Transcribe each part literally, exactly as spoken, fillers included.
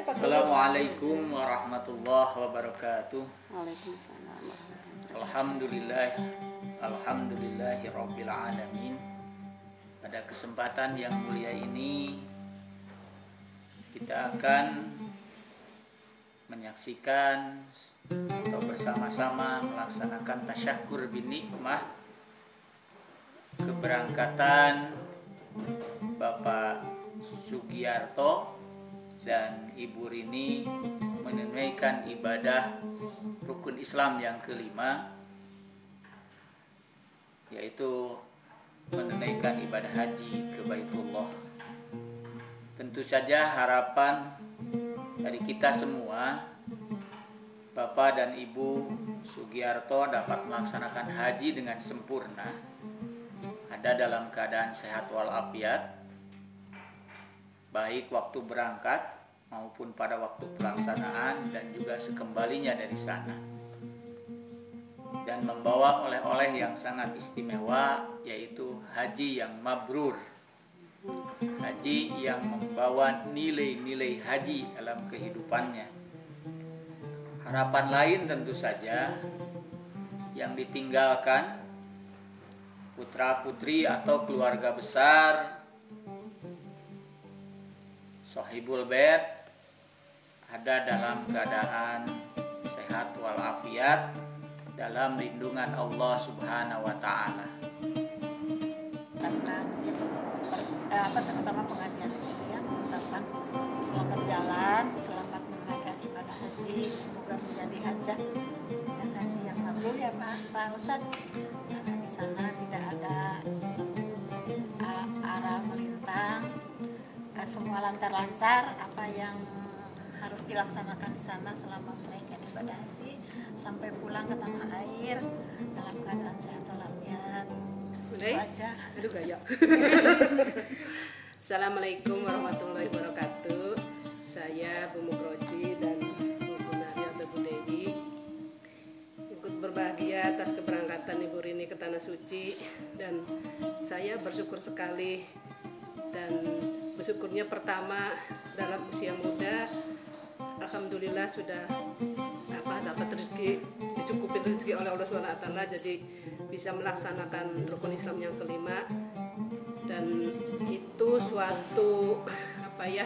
Assalamualaikum warahmatullahi wabarakatuh. Waalaikumsalam warahmatullahi Alhamdulillah, alhamdulillahi rabbil alamin. Pada kesempatan yang mulia ini kita akan menyaksikan atau bersama-sama melaksanakan tasyakur bin nikmah keberangkatan Bapak Sugiarto dan Ibu Rini menunaikan ibadah rukun Islam yang kelima, yaitu menunaikan ibadah haji ke Baitullah. Tentu saja harapan dari kita semua, Bapak dan Ibu Sugiarto dapat melaksanakan haji dengan sempurna, ada dalam keadaan sehat walafiat, baik waktu berangkat maupun pada waktu pelaksanaan dan juga sekembalinya dari sana, dan membawa oleh-oleh yang sangat istimewa, yaitu haji yang mabrur, haji yang membawa nilai-nilai haji dalam kehidupannya. Harapan lain tentu saja yang ditinggalkan putra-putri atau keluarga besar Sohibul Bait ada dalam keadaan sehat walafiat dalam lindungan Allah Subhanahu wa taala. Ucapkan gitu, eh, apa terutama pengajian di sini ya, mengucapkan selamat jalan, selamat menunaikan ibadah haji, semoga menjadi hajah dan haji yang mabrur ya Pak, Pak Ustadz. Karena di sana tidak ada a- aral melintang, eh, semua lancar-lancar. Apa yang harus dilaksanakan di sana selama menunaikan ibadah haji sampai pulang ke tanah air dalam keadaan sehat walafiat. Itu aja. Aduh gaya. Assalamualaikum warahmatullahi wabarakatuh. Saya Bu Mukroji dan Bu Gunarya atau Bu Dewi ikut berbahagia atas keberangkatan Ibu Rini ke Tanah Suci, dan saya bersyukur sekali, dan bersyukurnya pertama dalam usia muda, alhamdulillah sudah apa dapat rezeki, dicukupin rezeki oleh Allah subhanahu wa taala, jadi bisa melaksanakan rukun Islam yang kelima, dan itu suatu apa ya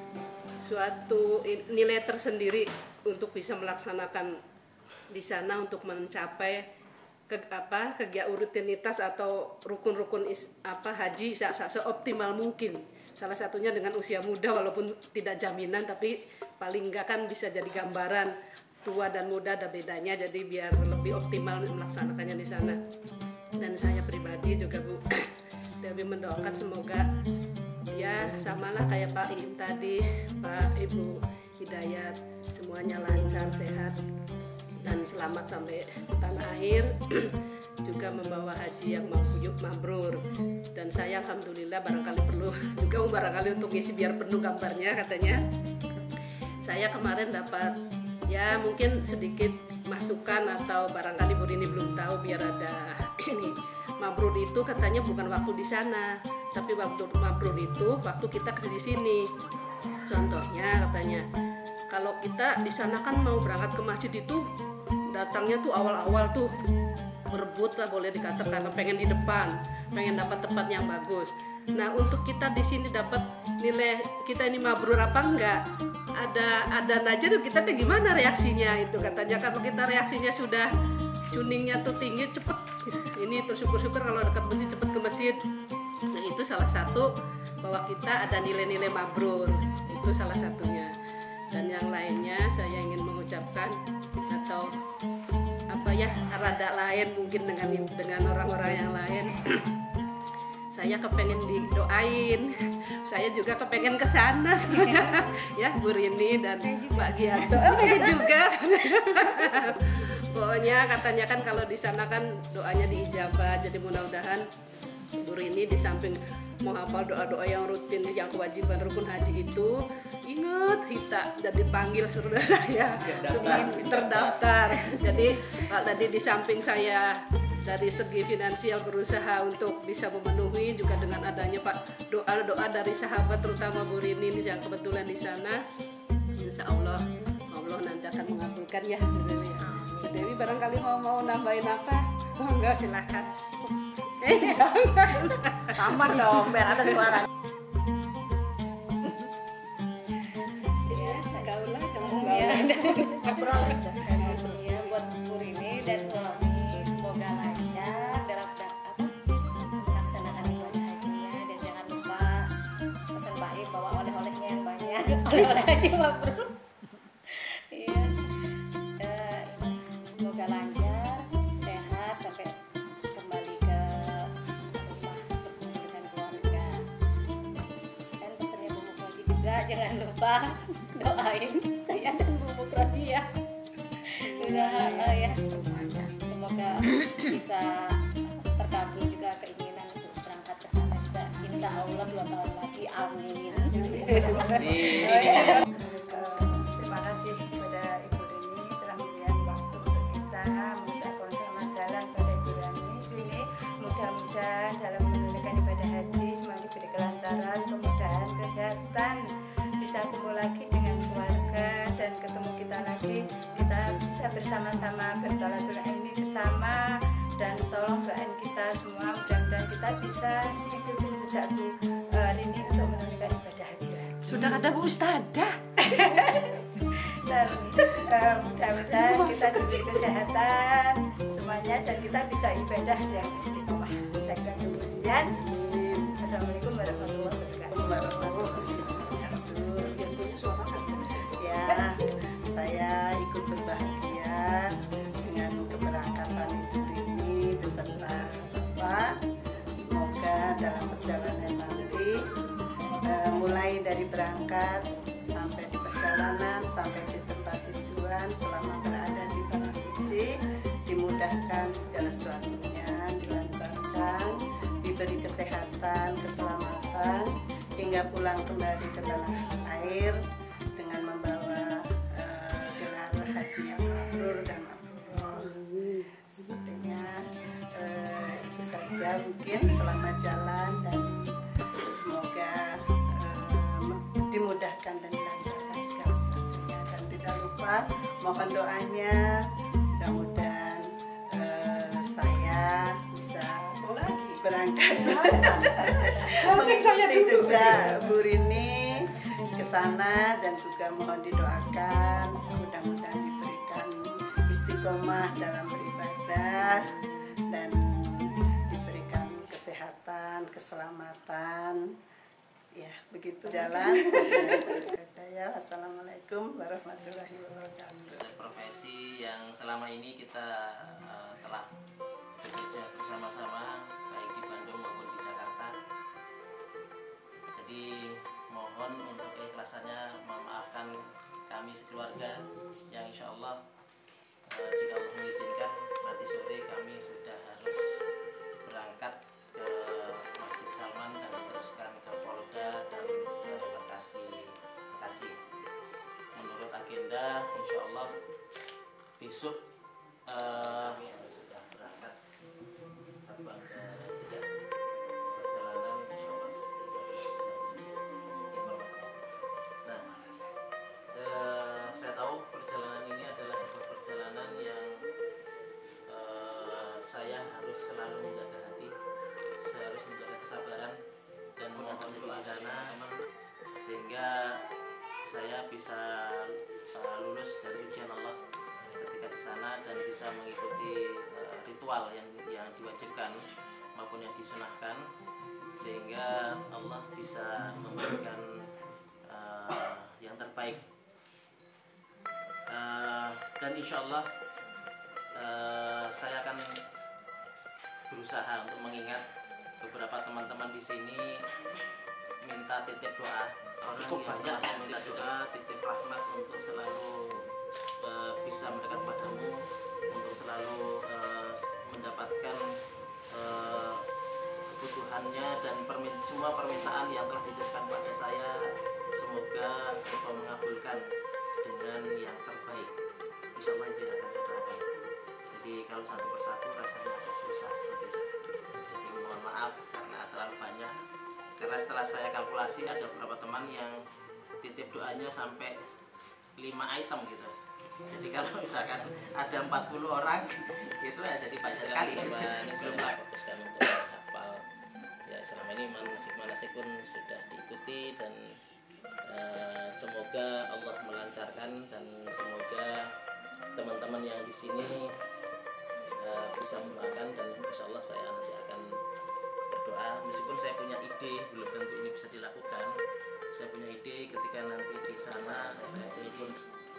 suatu nilai tersendiri untuk bisa melaksanakan di sana untuk mencapai ke apa kegiatan rutinitas atau rukun-rukun is, apa haji se, se, seoptimal mungkin. Salah satunya dengan usia muda, walaupun tidak jaminan, tapi paling enggak kan bisa jadi gambaran tua dan muda ada bedanya, jadi biar lebih optimal melaksanakannya di sana. Dan saya pribadi juga Bu Dewi mendoakan semoga ya samalah kayak Pak Iim tadi, Pak Ibu Hidayat, semuanya lancar, sehat dan selamat sampai ke tanah air, juga membawa haji yang mabrur. Dan saya alhamdulillah barangkali perlu juga barangkali untuk ngisi biar penuh gambarnya katanya. Saya kemarin dapat ya mungkin sedikit masukan, atau barangkali Bu Rini belum tahu, biar ada ini. Mabrur itu katanya bukan waktu di sana, tapi waktu mabrur itu waktu kita ke di sini. Contohnya katanya, kalau kita di sana kan mau berangkat ke masjid itu datangnya tuh awal-awal tuh berebut lah, boleh dikatakan pengen di depan, pengen dapat tempat yang bagus. Nah untuk kita di sini dapat nilai kita ini mabrur apa enggak, ada ada aja tuh kita tuh gimana reaksinya itu katanya. Kalau kita reaksinya sudah tuningnya tuh tinggi, cepet ini terus syukur-syukur kalau dekat masjid cepet ke masjid. Nah itu salah satu bahwa kita ada nilai-nilai mabrur, itu salah satunya. Dan yang lainnya saya ingin mengucapkan atau apa ya rada lain mungkin dengan dengan orang-orang yang lain. Saya kepengen didoain, saya juga kepengen ke sana ya Bu Rini dan Mbak Gianto oh, juga. Pokoknya katanya kan kalau di sana kan doanya diijabah, jadi mudah-mudahan Bu Rini di samping mau hafal doa-doa yang rutin yang kewajiban rukun haji itu, ingat kita jadi panggil saudara saya sudah terdaftar. Jadi Pak tadi di samping saya dari segi finansial berusaha untuk bisa memenuhi, juga dengan adanya Pak doa-doa dari sahabat terutama Bu Rini yang kebetulan di sana, insya Allah Allah nanti akan mengabulkan ya Bu Dewi ya. Bu Dewi barangkali mau mau nambahin apa? Oh, enggak, silakan. Eh jangan Tambah dong biar ada suara. ya gaul lah jangan Iya. gaul. Iya, buat Bu Rini dan suami semoga lancar dalam apa melaksanakan ibadah hajinya, dan jangan lupa pesan baik bawa oleh-olehnya yang banyak, oleh-oleh haji mabrur. Iya. Eh, semoga lancar, sehat sampai kembali ke rumah berkumpul dengan keluarga. Dan pesannya Bu Mukroji juga jangan lupa doain saya dan Bu Mukroji ya. Udah eh, ya. Semoga bisa terkabul juga keinginan untuk berangkat ke sana juga. Insya Allah dua tahun lagi. Amin. Terima kasih kepada Ibu Rini telah memberikan waktu untuk kita mengucapkan selamat jalan pada Ibu Rini. Mudah-mudahan dalam menunaikan ibadah haji semua diberi kelancaran, kemudahan, kesehatan, bisa kumpul lagi dengan keluarga dan ketemu kita lagi, kita bisa bersama-sama bertolatul ilmi bersama, dan tolong doain kita semua mudah-mudahan kita bisa mengikuti jejak Bu uh, Rini untuk menunaikan ibadah haji lagi. Sudah ada Bu Ustadzah. Dan uh, mudah-mudahan kita diberi kesehatan semuanya dan kita bisa ibadah yang istiqomah. Saya kira cukup sekian. Assalamualaikum warahmatullahi wabarakatuh. Ya, saya ikut berbahagia dengan keberangkatan Ibu Rini beserta Bapak. Semoga dalam perjalanan nanti eh, mulai dari berangkat sampai di perjalanan sampai di tempat tujuan selama berada di tanah suci dimudahkan segala sesuatunya, dilancarkan, diberi kesehatan, keselamatan hingga pulang kembali ke tanah air dengan membawa uh, gelar haji yang mabrur dan mabrur. Sepertinya uh, itu saja mungkin, selamat jalan dan semoga uh, dimudahkan dan dilancarkan segala sesuatunya, dan tidak lupa mohon doanya mudah-mudahan uh, saya bisa berangkat mengikuti jejak Bu Rini ke sana, dan juga mohon didoakan mudah-mudahan diberikan istiqomah dalam beribadah dan diberikan kesehatan, keselamatan. Ya, begitu jalan. Ya, assalamualaikum warahmatullahi wabarakatuh. Profesi yang selama ini kita uh, telah bekerja bersama-sama baik di Bandung maupun di Jakarta. Jadi mohon untuk keikhlasannya memaafkan kami sekeluarga yang insya Allah uh, jika Allah mengizinkan nanti sore kami sudah harus berangkat ke Masjid Salman dan diteruskan ke Polda dan ke Bekasi. Bekasi. Menurut agenda insya Allah besok uh, sudah berangkat terbang ke Jeddah. Perjalanan insya Allah nah uh, saya tahu perjalanan ini adalah sebuah perjalanan yang uh, saya harus selalu menjaga hati, saya harus menjaga kesabaran dan mohon doa sana sehingga saya bisa uh, lulus dari ujian Allah ketika di sana dan bisa mengikuti uh, ritual yang yang diwajibkan maupun yang disunahkan, sehingga Allah bisa memberikan uh, yang terbaik. Uh, dan insya Allah uh, saya akan berusaha untuk mengingat beberapa teman-teman di sini minta titip doa. Orang yang banyak yang minta doa, titip rahmat untuk selalu uh, bisa mendekat padamu, untuk selalu uh, mendapatkan uh, kebutuhannya dan permin semua permintaan yang telah dititipkan pada saya, semoga Engkau mengabulkan dengan yang terbaik. Insya Allah itu yang akan saya doakan. Jadi kalau satu persatu rasanya agak susah. Jadi mohon maaf karena terlalu banyak. Karena setelah saya kalkulasi ada beberapa teman yang titip doanya sampai lima item gitu. Jadi kalau misalkan ada empat puluh orang itu ya jadi banyak sekali. Belum lah fokuskan untuk hafal. Ya selama ini manasik-manasik pun sudah diikuti dan uh, semoga Allah melancarkan dan semoga teman-teman yang di sini uh, bisa mendoakan dan insya Allah saya nanti akan berdoa. Meskipun saya punya ide, belum tentu ini bisa dilakukan. Saya punya ide ketika nanti di sana saya telepon.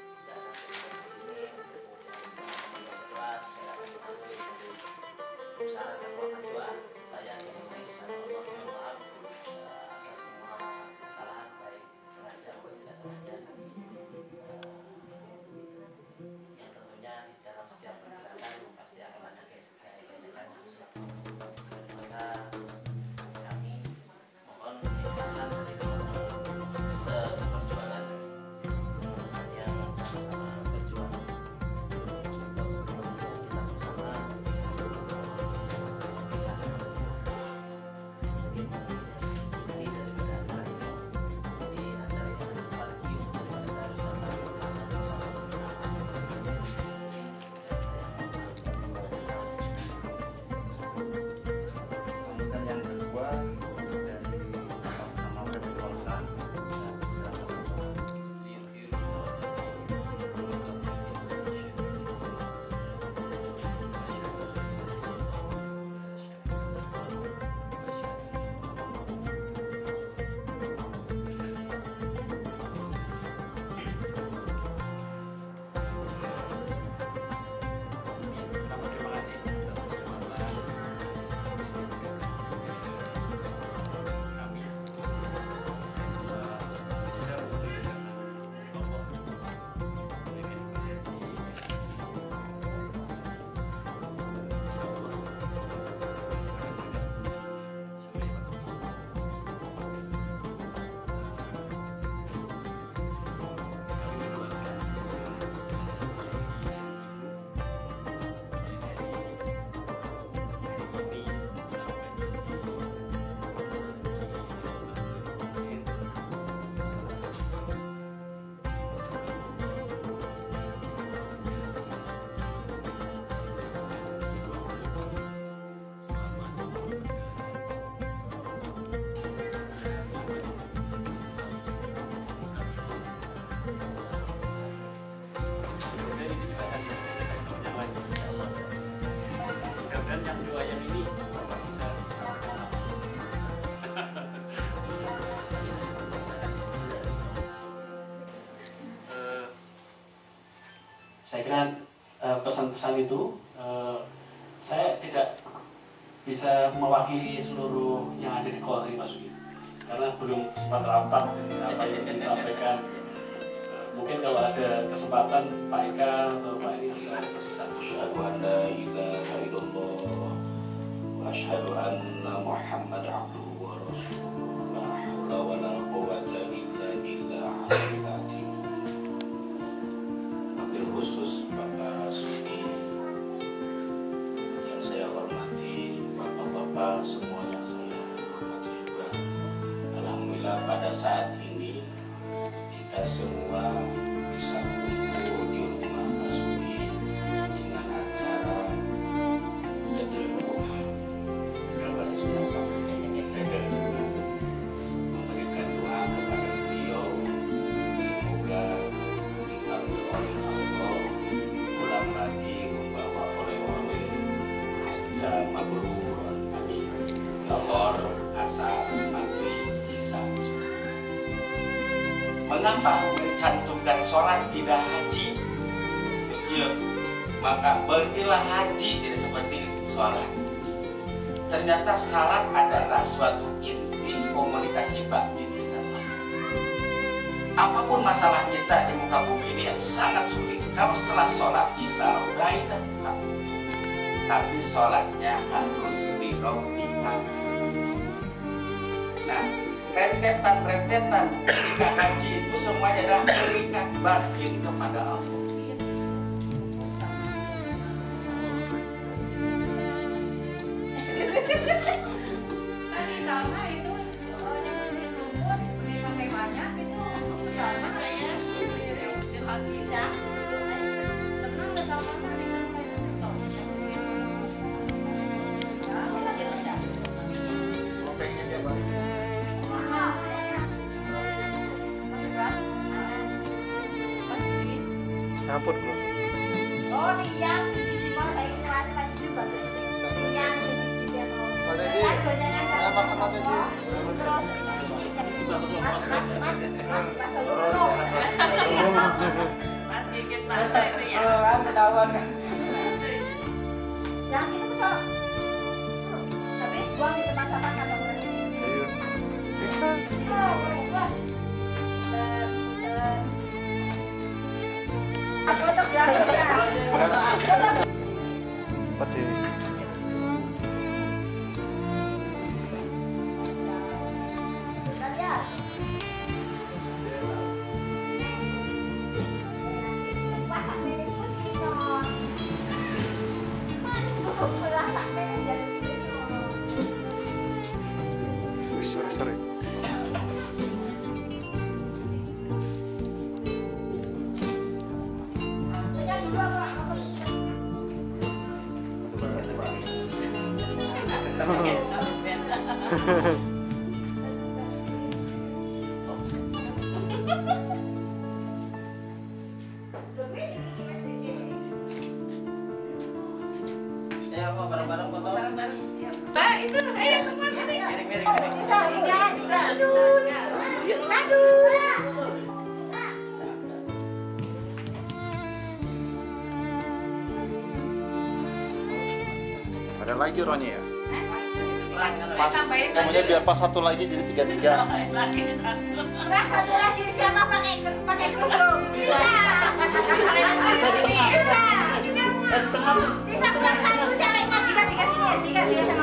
Saya kira uh, pesan-pesan itu uh, saya tidak bisa mewakili seluruh yang ada di Kolri Pak Sugi, karena belum sempat rapat di sini apa yang disampaikan. Uh, mungkin kalau ada kesempatan Pak Ika atau Pak ini bisa satu-satu. Asyhadu an la ilaha illallah wa asyhadu anna Muhammad abduhu wa rasuluh. La haula wa la quwwata illa billah. Khusus Bapak Sugi yang saya hormati, Bapak-bapak semua yang saya hormati juga. Alhamdulillah pada saat ini kita semua bisa kumpul di rumah Pak Sugi dengan acara memberikan doa kepada beliau, semoga diambil oleh Allah pulang lagi membawa oleh-oleh haja mabrur, amin. Nomor asal matri kisah. Mengapa mencantumkan sholat tidak haji? Ya, maka berilah haji tidak seperti itu sholat. Ternyata salat adalah suatu inti komunikasi batin dengan Allah. Apapun masalah kita di muka bumi ini yang sangat sulit, kalau setelah sholat insya Allah baik terbuka. Tapi sholatnya harus birobika. Nah, rentetan-rentetan ketika haji itu semuanya adalah terikat batin kepada Allah. Tadi sama itu orang yang beli rumput beli sampai banyak itu untuk bersama saya. Ampun, bro. Oh, liang siji mau saya ngerasa maju juga. Liang siji dia mau. Pada di. Apa apa tadi? Terus Mas Gigit masa itu ya. Oh, kan ketahuan kan. Yang itu betul. Habis buang di tempat sampah kan. Bisa. Buang. Cocok ya. Pada. Sorry, sorry. Ya, kok bareng-bareng foto. Mbak, itu ayo semua sini. Miring-miring. Bisa, bisa, bisa. Aduh. Aduh. Ada lagi orangnya ya? Pas, Pas, kamunya biar pas satu lagi jadi tiga tiga. lagi satu. Nah, satu lagi siapa pakai pakai kerudung? Bisa. Bisa di tengah. Bisa. Bisa kurang satu ceweknya jika dikasih ya, jika dia sama